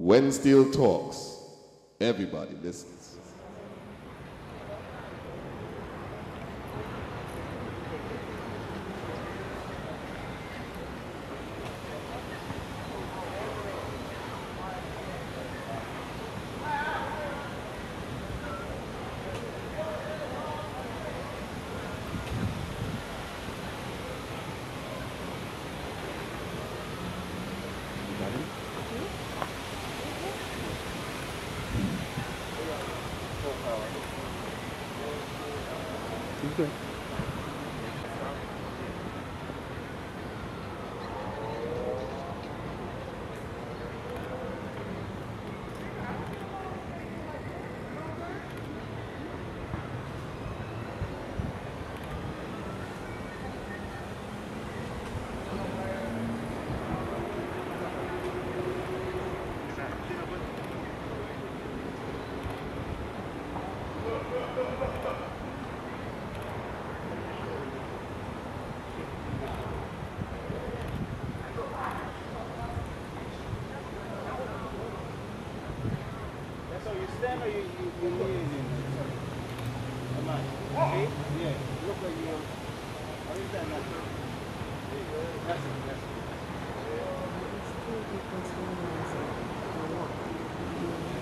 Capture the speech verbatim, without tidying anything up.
When Steel talks, everybody listens. Okay. So you stand or you, you, you kneel in? Am I? See? Yeah. Look like you. How is that not? That's it. That's it.